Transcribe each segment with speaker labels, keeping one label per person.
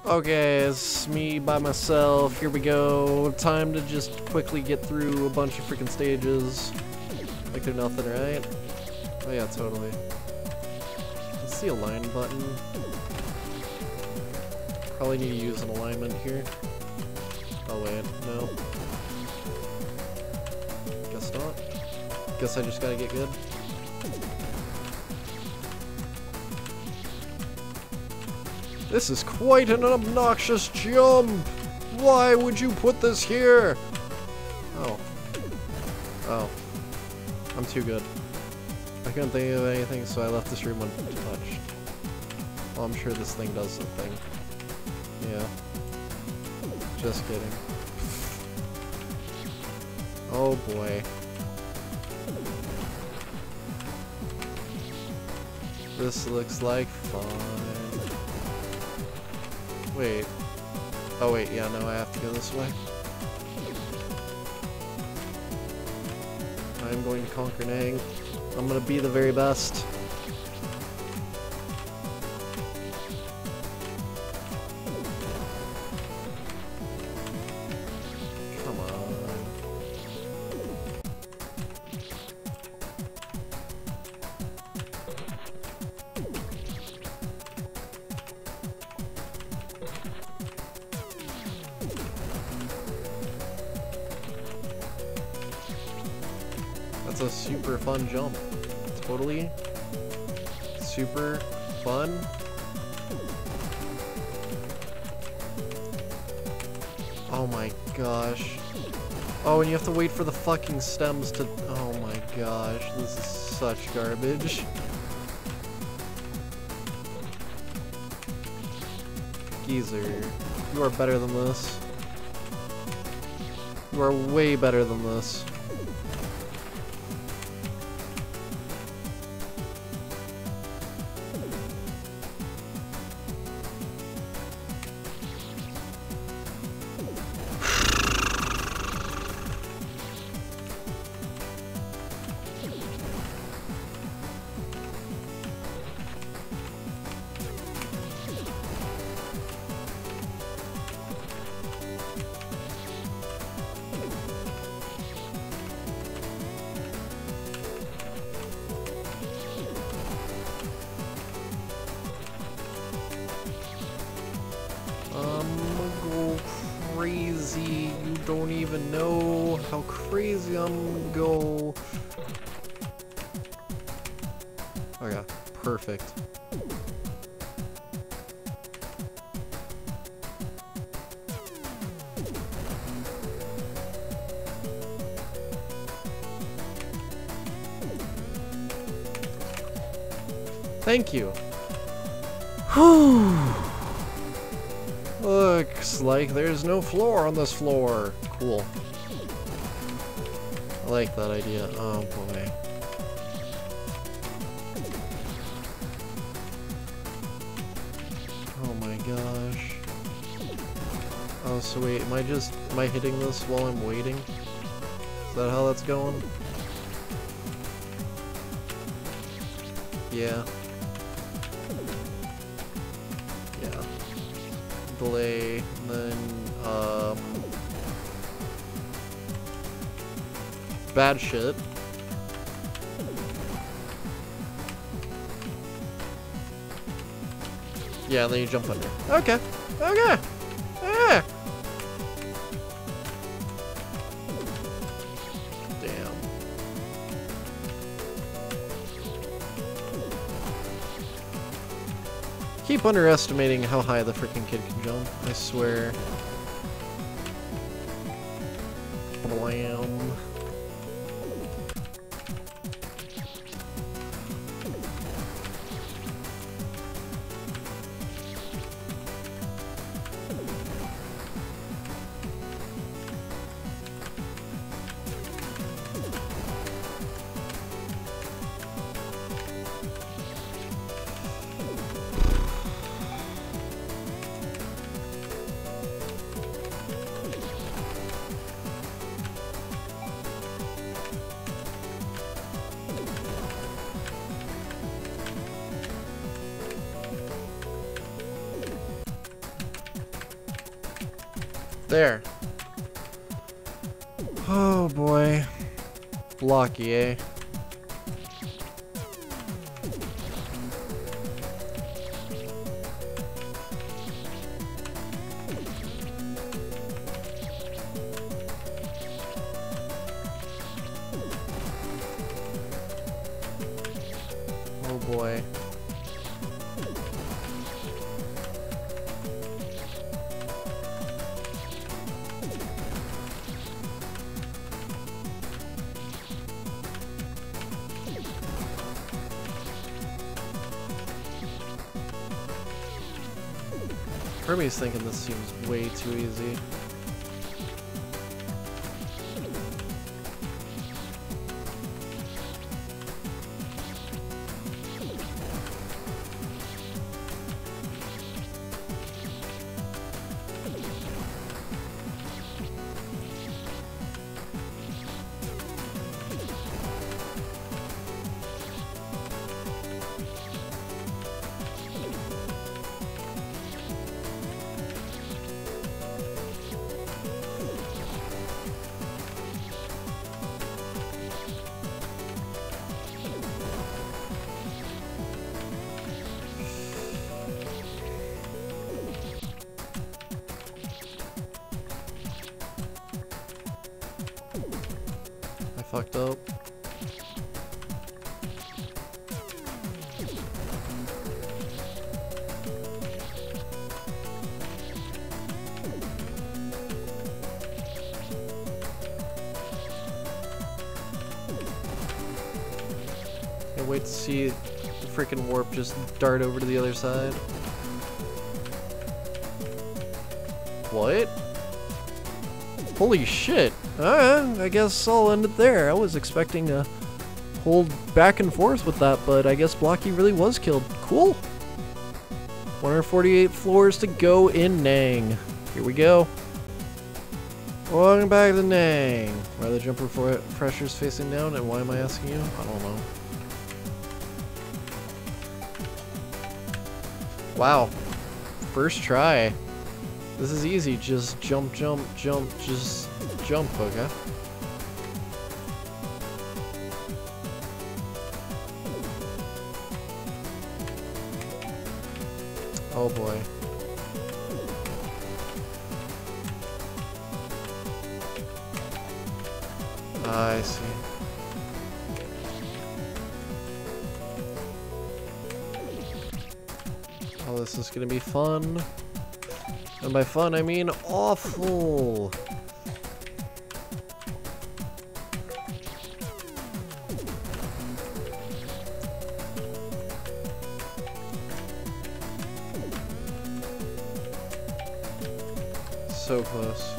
Speaker 1: Okay, it's me by myself. Here we go. Time to just quickly get through a bunch of freaking stages. Like they're nothing, right? Oh yeah, totally. Let's see, align button. Probably need to use an alignment here. Oh wait, no. Guess not. Guess I just gotta get good. This is quite an obnoxious jump! Why would you put this here? Oh. Oh. I'm too good. I couldn't think of anything, so I left this room untouched. Well, I'm sure this thing does the thing. Yeah. Just kidding. Oh boy. This looks like fun. Wait. Oh wait, yeah, no, I have to go this way. I'm going to conquer Nang. I'm gonna be the very best. Come on. That's a super fun jump. Totally. Super fun. Oh my gosh. Oh, and you have to wait for the fucking stems to... Oh my gosh, this is such garbage. Geezer, you are better than this. You are way better than this. Crazy, you don't even know how crazy I'm gonna go. Okay, perfect. Thank you. Whew. Looks like there's no floor on this floor. Cool. I like that idea. Oh boy. Oh my gosh. Oh, so wait, am I hitting this while I'm waiting? Is that how that's going? Yeah. Yeah. Delay, and then, bad shit. Yeah, and then you jump under. Okay. Okay. Yeah. Damn. Keep underestimating how high the freaking kid can jump, I swear. Blam. There. Oh boy. Blocky, eh? Oh boy. Kirby's thinking this seems way too easy. I fucked up. Can't wait to see the freaking warp just dart over to the other side. What? Holy shit. Alright, I guess I'll end it there. I was expecting to hold back and forth with that, but I guess Blocky really was killed. Cool. 148 floors to go in Nang. Here we go. Welcome back to Nang. Why are the jumper pressures facing down, and why am I asking you? I don't know. Wow. First try. This is easy. Just jump, jump, jump, just jump, okay? Oh boy. I see. Oh, this is gonna be fun. And by fun, I mean awful. So close.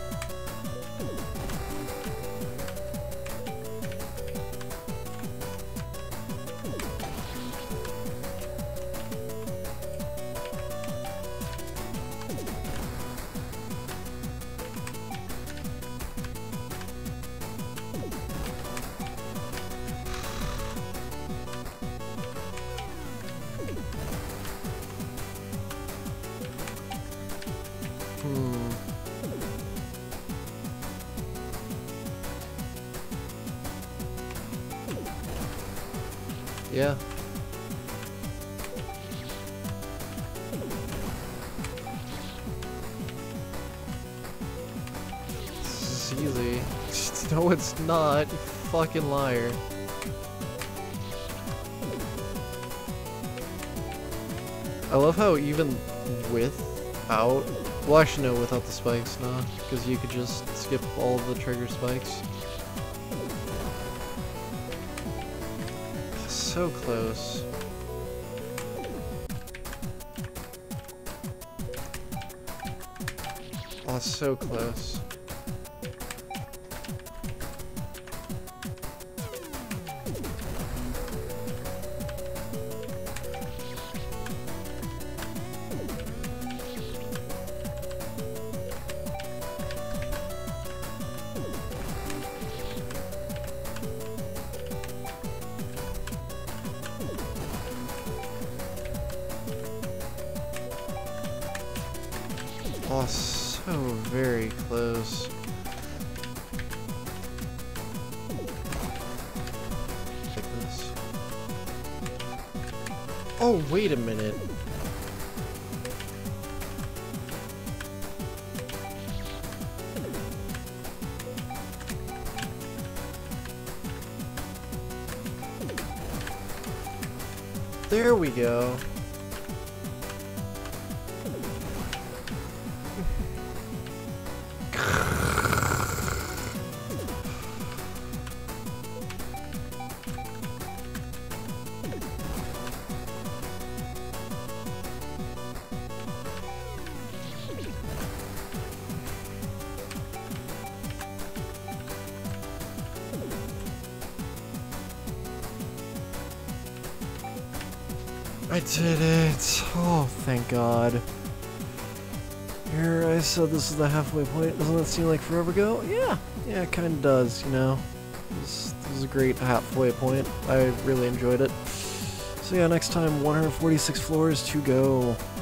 Speaker 1: Yeah. This is easy. No, it's not. You fucking liar. I love how even without... Well, actually no, without the spikes, nah. Because you could just skip all of the trigger spikes. So close. Oh, so close. Oh, So very close. Take this. Oh, wait a minute. There we go. I did it! Oh, thank God. Here, I said this is the halfway point. Doesn't that seem like forever ago? Yeah, it kind of does, you know. This is a great halfway point. I really enjoyed it. So yeah, next time, 146 floors to go.